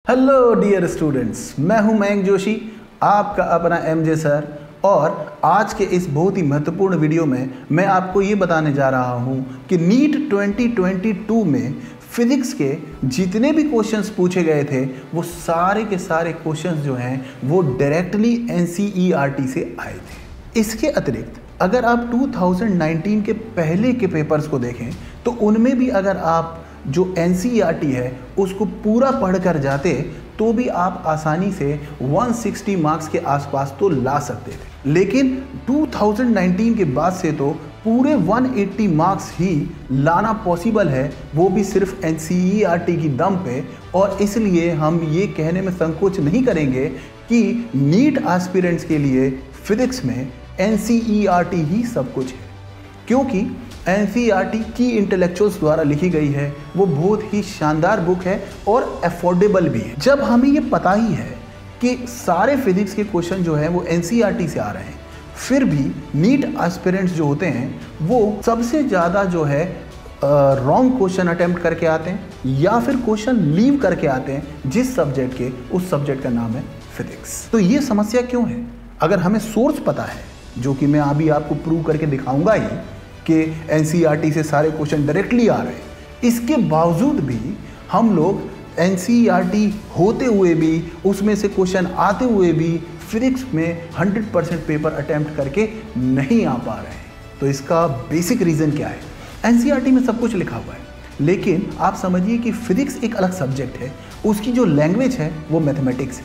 Hello dear students, मैं हूं मयंक जोशी, आपका अपना एमजे सर। और आज के इस बहुत ही महत्वपूर्ण वीडियो में मैं आपको ये बताने जा रहा हूं कि नीट 2022 में फिजिक्स के जितने भी क्वेश्चंस पूछे गए थे वो सारे के सारे क्वेश्चंस जो हैं वो डायरेक्टली एनसीईआरटी से आए थे। इसके अतिरिक्त अगर आप 2019 के पहले के पेपर्स को देखें तो उनमें भी अगर आप जो एनसीईआरटी है उसको पूरा पढ़कर जाते तो भी आप आसानी से 160 मार्क्स के आसपास तो ला सकते थे। लेकिन 2019 के बाद से तो पूरे 180 मार्क्स ही लाना पॉसिबल है, वो भी सिर्फ एनसीईआरटी की दम पे। और इसलिए हम ये कहने में संकोच नहीं करेंगे कि नीट एस्पिरेंट्स के लिए फिजिक्स में एनसीईआरटी ही सब कुछ है, क्योंकि एनसीईआरटी की इंटेलेक्चुअल्स द्वारा लिखी गई है। वो बहुत ही शानदार बुक है और अफोर्डेबल भी है। जब हमें ये पता ही है कि सारे फिजिक्स के क्वेश्चन जो हैं वो एनसीईआरटी से आ रहे हैं, फिर भी नीट एस्पिरेंट्स जो होते हैं वो सबसे ज़्यादा जो है रॉन्ग क्वेश्चन अटेम्प्ट करके आते हैं या फिर क्वेश्चन लीव करके आते हैं जिस सब्जेक्ट के, उस सब्जेक्ट का नाम है फिजिक्स। तो ये समस्या क्यों है? अगर हमें सोर्स पता है, जो कि मैं अभी आपको प्रूव करके दिखाऊंगा ही कि एनसीईआरटी से सारे क्वेश्चन डायरेक्टली आ रहे हैं, इसके बावजूद भी हम लोग एनसीईआरटी होते हुए भी, उसमें से क्वेश्चन आते हुए भी फिजिक्स में 100% पेपर अटेम्प्ट करके नहीं आ पा रहे हैं। तो इसका बेसिक रीज़न क्या है? एनसीईआरटी में सब कुछ लिखा हुआ है, लेकिन आप समझिए कि फिजिक्स एक अलग सब्जेक्ट है, उसकी जो लैंग्वेज है वो मैथमेटिक्स है,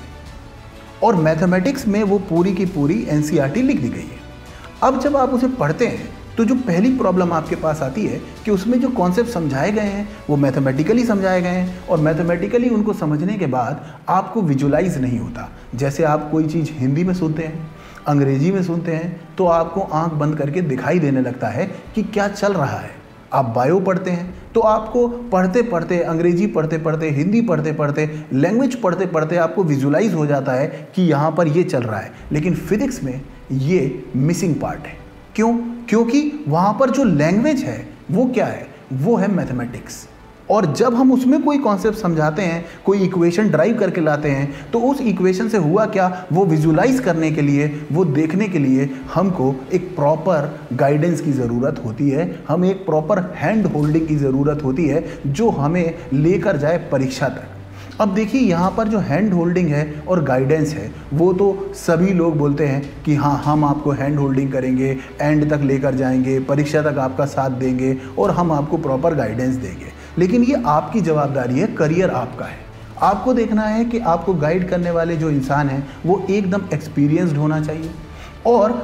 और मैथमेटिक्स में वो पूरी की पूरी एनसीईआरटी लिख दी गई है। अब जब आप उसे पढ़ते हैं तो जो पहली प्रॉब्लम आपके पास आती है कि उसमें जो कॉन्सेप्ट समझाए गए हैं वो मैथमेटिकली समझाए गए हैं, और मैथमेटिकली उनको समझने के बाद आपको विजुलाइज नहीं होता। जैसे आप कोई चीज़ हिंदी में सुनते हैं, अंग्रेजी में सुनते हैं, तो आपको आंख बंद करके दिखाई देने लगता है कि क्या चल रहा है। आप बायो पढ़ते हैं तो आपको पढ़ते पढ़ते, अंग्रेजी पढ़ते पढ़ते, हिंदी पढ़ते पढ़ते, लैंग्वेज पढ़ते पढ़ते आपको विजुलाइज हो जाता है कि यहाँ पर ये चल रहा है। लेकिन फिजिक्स में ये मिसिंग पार्ट है। क्यों? क्योंकि वहाँ पर जो लैंग्वेज है वो क्या है? वो है मैथमेटिक्स। और जब हम उसमें कोई कॉन्सेप्ट समझाते हैं, कोई इक्वेशन ड्राइव करके लाते हैं, तो उस इक्वेशन से हुआ क्या, वो विजुलाइज करने के लिए, वो देखने के लिए हमको एक प्रॉपर गाइडेंस की ज़रूरत होती है, हमें एक प्रॉपर हैंड होल्डिंग की ज़रूरत होती है जो हमें लेकर जाए परीक्षा तक। अब देखिए, यहाँ पर जो हैंड होल्डिंग है और गाइडेंस है वो तो सभी लोग बोलते हैं कि हाँ, हम आपको हैंड होल्डिंग करेंगे, एंड तक लेकर जाएंगे, परीक्षा तक आपका साथ देंगे और हम आपको प्रॉपर गाइडेंस देंगे। लेकिन ये आपकी जवाबदारी है, करियर आपका है। आपको देखना है कि आपको गाइड करने वाले जो इंसान हैं वो एकदम एक्सपीरियंस्ड होना चाहिए। और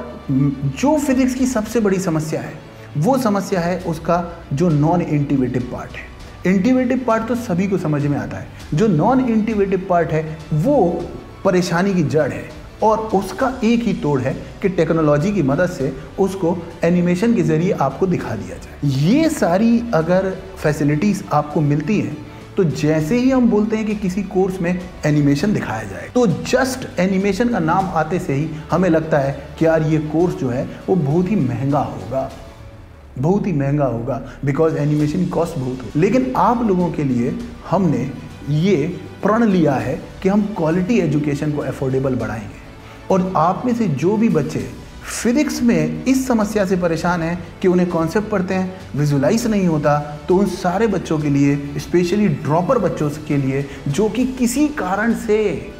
जो फिजिक्स की सबसे बड़ी समस्या है वो समस्या है उसका जो नॉन इंटीग्रेटिव पार्ट है। इंटीग्रेटिव पार्ट तो सभी को समझ में आता है, जो नॉन इंटीग्रेटिव पार्ट है वो परेशानी की जड़ है। और उसका एक ही तोड़ है कि टेक्नोलॉजी की मदद से उसको एनिमेशन के ज़रिए आपको दिखा दिया जाए। ये सारी अगर फैसिलिटीज़ आपको मिलती हैं तो जैसे ही हम बोलते हैं कि किसी कोर्स में एनिमेशन दिखाया जाए, तो जस्ट एनिमेशन का नाम आते से ही हमें लगता है कि यार ये कोर्स जो है वो बहुत ही महंगा होगा, बहुत ही महंगा होगा, बिकॉज एनिमेशन कॉस्ट बहुत हो। लेकिन आप लोगों के लिए हमने ये प्रण लिया है कि हम क्वालिटी एजुकेशन को अफोर्डेबल बढ़ाएंगे। और आप में से जो भी बच्चे फिजिक्स में इस समस्या से परेशान हैं कि उन्हें कॉन्सेप्ट पढ़ते हैं, विजुलाइज नहीं होता, तो उन सारे बच्चों के लिए, स्पेशली ड्रॉपर बच्चों के लिए जो कि किसी कारण से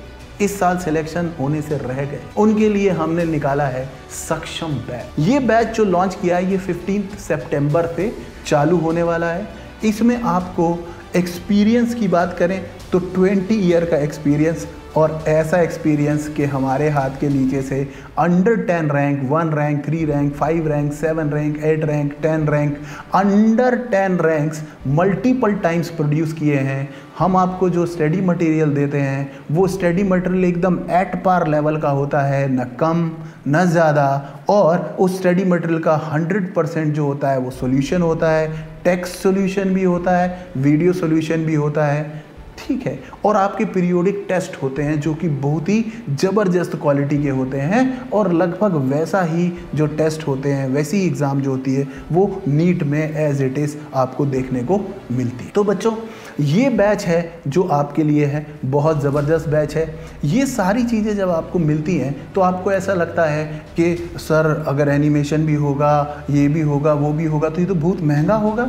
इस साल सिलेक्शन होने से रह गए, उनके लिए हमने निकाला है सक्षम बैच। ये बैच जो लॉन्च किया है ये 15 सितंबर से चालू होने वाला है। इसमें आपको एक्सपीरियंस की बात करें तो 20 ईयर का एक्सपीरियंस, और ऐसा एक्सपीरियंस कि हमारे हाथ के नीचे से under 10 rank, 1 rank, 3 rank, 5 rank, 7 rank, 8 rank, 10 rank, under 10 ranks multiple times produce किए हैं। हम आपको जो स्टडी मटेरियल देते हैं वो स्टडी मटेरियल एकदम एट पार लेवल का होता है, न कम न ज़्यादा। और उस स्टडी मटेरियल का 100% जो होता है वो सॉल्यूशन होता है, टेक्स्ट सॉल्यूशन भी होता है, वीडियो सॉल्यूशन भी होता है। ठीक है। और आपके पीरियोडिक टेस्ट होते हैं जो कि बहुत ही ज़बरदस्त क्वालिटी के होते हैं, और लगभग वैसा ही जो टेस्ट होते हैं, वैसी ही एग्ज़ाम जो होती है वो नीट में एज इट इज़ आपको देखने को मिलती है। तो बच्चों, ये बैच है जो आपके लिए है, बहुत ज़बरदस्त बैच है। ये सारी चीज़ें जब आपको मिलती हैं तो आपको ऐसा लगता है कि सर अगर एनिमेशन भी होगा, ये भी होगा, वो भी होगा, तो ये तो बहुत महंगा होगा।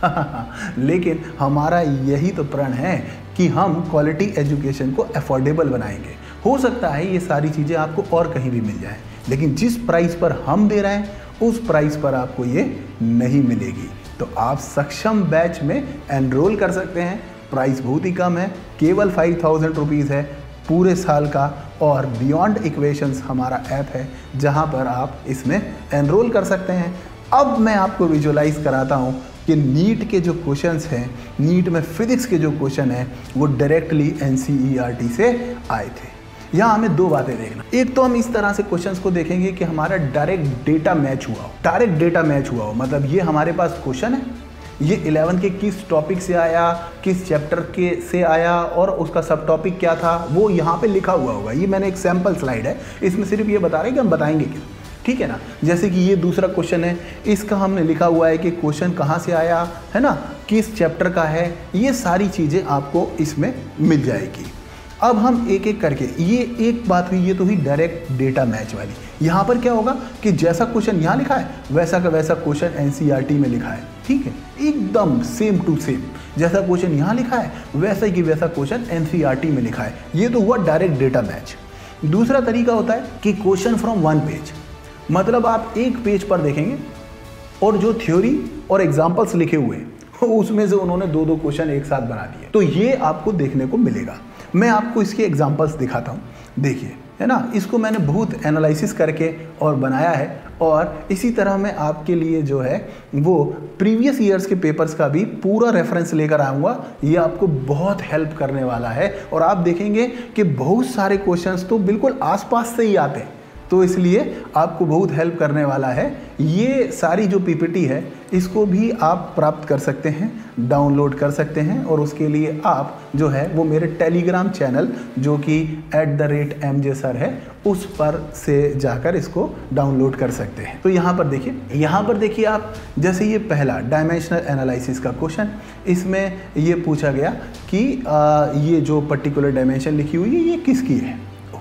लेकिन हमारा यही तो प्रण है कि हम क्वालिटी एजुकेशन को अफोर्डेबल बनाएंगे। हो सकता है ये सारी चीज़ें आपको और कहीं भी मिल जाएं, लेकिन जिस प्राइस पर हम दे रहे हैं उस प्राइस पर आपको ये नहीं मिलेगी। तो आप सक्षम बैच में एनरोल कर सकते हैं। प्राइस बहुत ही कम है, केवल 5000 रुपीज़ है पूरे साल का। और बियॉन्ड इक्वेशंस हमारा ऐप है जहां पर आप इसमें एनरोल कर सकते हैं। अब मैं आपको विजुअलाइज कराता हूं कि नीट के जो क्वेश्चंस हैं, नीट में फिजिक्स के जो क्वेश्चन हैं वो डायरेक्टली एनसीईआरटी से आए थे। यहाँ हमें दो बातें देखना। एक तो हम इस तरह से क्वेश्चंस को देखेंगे कि हमारा डायरेक्ट डेटा मैच हुआ हो। डायरेक्ट डेटा मैच हुआ हो मतलब ये हमारे पास क्वेश्चन है, ये 11 के किस टॉपिक से आया, किस चैप्टर के से आया और उसका सब टॉपिक क्या था, वो यहाँ पे लिखा हुआ होगा। ये मैंने एक सैम्पल स्लाइड है, इसमें सिर्फ ये बता रहे हैं कि हम बताएंगे क्या, ठीक है ना। जैसे कि ये दूसरा क्वेश्चन है, इसका हमने लिखा हुआ है कि क्वेश्चन कहाँ से आया है ना, किस चैप्टर का है, ये सारी चीज़ें आपको इसमें मिल जाएगी। अब हम एक एक करके, ये एक बात हुई, ये तो हुई डायरेक्ट डेटा मैच वाली। यहाँ पर क्या होगा कि जैसा क्वेश्चन यहाँ लिखा है वैसा का वैसा क्वेश्चन एनसीईआरटी में लिखा है, ठीक है, एकदम सेम टू सेम। जैसा क्वेश्चन यहाँ लिखा है वैसा ही वैसा क्वेश्चन एनसीईआरटी में लिखा है। ये तो हुआ डायरेक्ट डेटा मैच। दूसरा तरीका होता है कि क्वेश्चन फ्रॉम वन पेज, मतलब आप एक पेज पर देखेंगे और जो थ्योरी और एग्जाम्पल्स लिखे हुए हैं उसमें से उन्होंने दो दो क्वेश्चन एक साथ बना दिए, तो ये आपको देखने को मिलेगा। मैं आपको इसके एग्जांपल्स दिखाता हूँ, देखिए, है ना। इसको मैंने बहुत एनालिसिस करके और बनाया है, और इसी तरह मैं आपके लिए जो है वो प्रीवियस ईयर्स के पेपर्स का भी पूरा रेफरेंस लेकर आऊँगा। ये आपको बहुत हेल्प करने वाला है, और आप देखेंगे कि बहुत सारे क्वेश्चंस तो बिल्कुल आसपास से ही आते हैं, तो इसलिए आपको बहुत हेल्प करने वाला है। ये सारी जो पीपीटी है इसको भी आप प्राप्त कर सकते हैं, डाउनलोड कर सकते हैं, और उसके लिए आप जो है वो मेरे टेलीग्राम चैनल जो कि @MJ सर है उस पर से जाकर इसको डाउनलोड कर सकते हैं। तो यहाँ पर देखिए आप, जैसे ये पहला डायमेंशनल एनालिसिस का क्वेश्चन, इसमें ये पूछा गया कि ये जो पर्टिकुलर डायमेंशन लिखी हुई है ये किसकी है।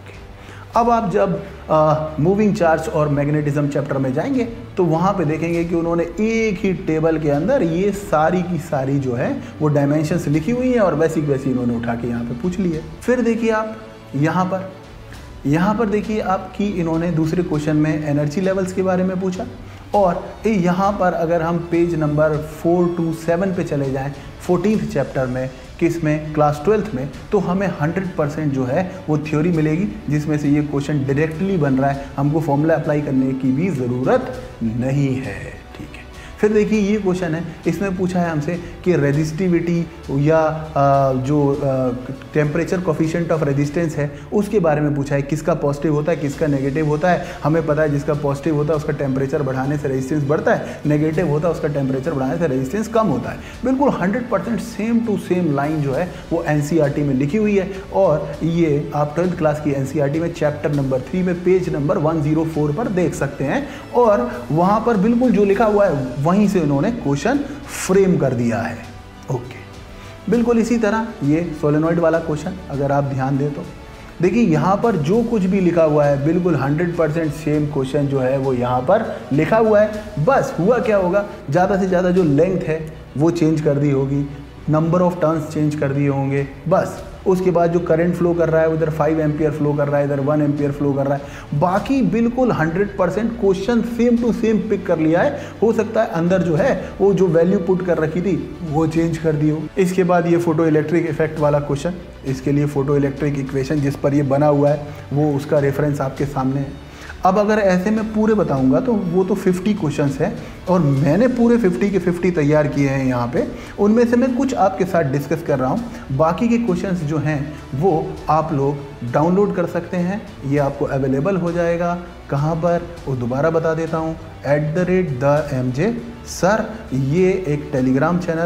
अब आप जब मूविंग चार्ज और मैग्नेटिज्म चैप्टर में जाएंगे तो वहाँ पे देखेंगे कि उन्होंने एक ही टेबल के अंदर ये सारी की सारी जो है वो डायमेंशंस लिखी हुई हैं, और वैसी वैसी इन्होंने उठा के यहाँ पे पूछ ली है। फिर देखिए आप यहाँ पर देखिए आप कि इन्होंने दूसरे क्वेश्चन में एनर्जी लेवल्स के बारे में पूछा, और यहाँ पर अगर हम पेज नंबर 4 to 7 पे चले जाएँ 14th चैप्टर में, किसमें, क्लास 12th में, तो हमें 100% जो है वो थ्योरी मिलेगी, जिसमें से ये क्वेश्चन डायरेक्टली बन रहा है, हमको फॉर्मूला अप्लाई करने की भी ज़रूरत नहीं है, ठीक है। फिर देखिए ये क्वेश्चन है, इसमें पूछा है हमसे कि रेजिस्टिविटी या जो टेम्परेचर कोफिशिएंट ऑफ रेजिस्टेंस है उसके बारे में पूछा है, किसका पॉजिटिव होता है किसका नेगेटिव होता है। हमें पता है जिसका पॉजिटिव होता है उसका टेम्परेचर बढ़ाने से रेजिस्टेंस बढ़ता है, नेगेटिव होता है उसका टेम्परेचर बढ़ाने से रेजिस्टेंस कम होता है। बिल्कुल 100% सेम टू सेम लाइन जो है वो एनसीईआरटी में लिखी हुई है, और ये आप 12th क्लास की एनसीईआरटी में चैप्टर नंबर 3 में पेज नंबर 104 पर देख सकते हैं, और वहाँ पर बिल्कुल जो लिखा हुआ है वहीं से उन्होंने क्वेश्चन फ्रेम कर दिया है। ओके, बिल्कुल इसी तरह ये सोलेनॉइड वाला क्वेश्चन अगर आप ध्यान दें तो देखिए यहाँ पर जो कुछ भी लिखा हुआ है बिल्कुल 100% सेम क्वेश्चन जो है वो यहाँ पर लिखा हुआ है। बस हुआ क्या होगा, ज़्यादा से ज़्यादा जो लेंथ है वो चेंज कर दी होगी, नंबर ऑफ टर्न्स चेंज कर दिए होंगे, बस। उसके बाद जो करंट फ्लो कर रहा है उधर 5 एम्पियर फ्लो कर रहा है, इधर 1 एम्पियर फ्लो कर रहा है। बाकी बिल्कुल 100% question same to same pick कर लिया है। हो सकता है अंदर जो है वो जो वैल्यू पुट कर रखी थी वो चेंज कर दी हो। इसके बाद ये फोटो इलेक्ट्रिक इफेक्ट वाला क्वेश्चन, इसके लिए फोटो इलेक्ट्रिक इक्वेशन जिस पर ये बना हुआ है वो उसका रेफरेंस आपके सामने है। अब अगर ऐसे में पूरे बताऊंगा तो वो तो 50 क्वेश्चंस है, और मैंने पूरे 50 के 50 तैयार किए हैं यहाँ पे। उनमें से मैं कुछ आपके साथ डिस्कस कर रहा हूँ, बाकी के क्वेश्चंस जो हैं वो आप लोग डाउनलोड कर सकते हैं। ये आपको अवेलेबल हो जाएगा कहाँ पर, वो दोबारा बता देता हूँ, @MJ सर, ये एक टेलीग्राम चैनल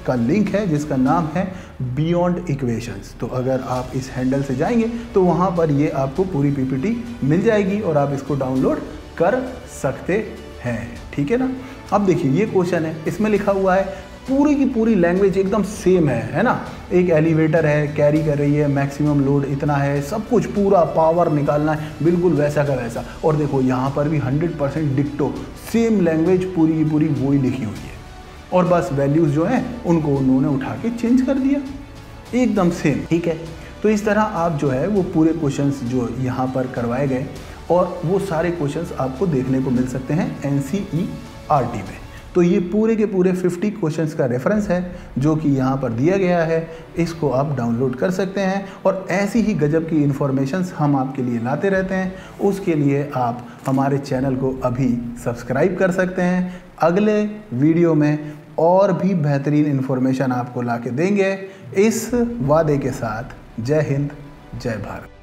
का लिंक है जिसका नाम है बियॉन्ड इक्वेशंस। तो अगर आप इस हैंडल से जाएंगे तो वहाँ पर ये आपको पूरी पीपीटी मिल जाएगी और आप इसको डाउनलोड कर सकते हैं, ठीक है ना। अब देखिए ये क्वेश्चन है, इसमें लिखा हुआ है पूरी की पूरी लैंग्वेज एकदम सेम है ना। एक एलिवेटर है, कैरी कर रही है, मैक्सिमम लोड इतना है, सब कुछ पूरा पावर निकालना है, बिल्कुल वैसा का वैसा। और देखो यहाँ पर भी 100% डिक्टो सेम लैंग्वेज पूरी की पूरी वही लिखी हुई है, और बस वैल्यूज़ जो हैं उनको उन्होंने उठा के चेंज कर दिया, एकदम सेम, ठीक है। तो इस तरह आप जो है वो पूरे क्वेश्चंस जो यहाँ पर करवाए गए, और वो सारे क्वेश्चंस आपको देखने को मिल सकते हैं NCERT में। तो ये पूरे के पूरे 50 क्वेश्चंस का रेफरेंस है जो कि यहाँ पर दिया गया है, इसको आप डाउनलोड कर सकते हैं। और ऐसी ही गजब की इन्फॉर्मेशंस हम आपके लिए लाते रहते हैं, उसके लिए आप हमारे चैनल को अभी सब्सक्राइब कर सकते हैं। अगले वीडियो में और भी बेहतरीन इन्फॉर्मेशन आपको ला के देंगे, इस वादे के साथ। जय हिंद, जय भारत।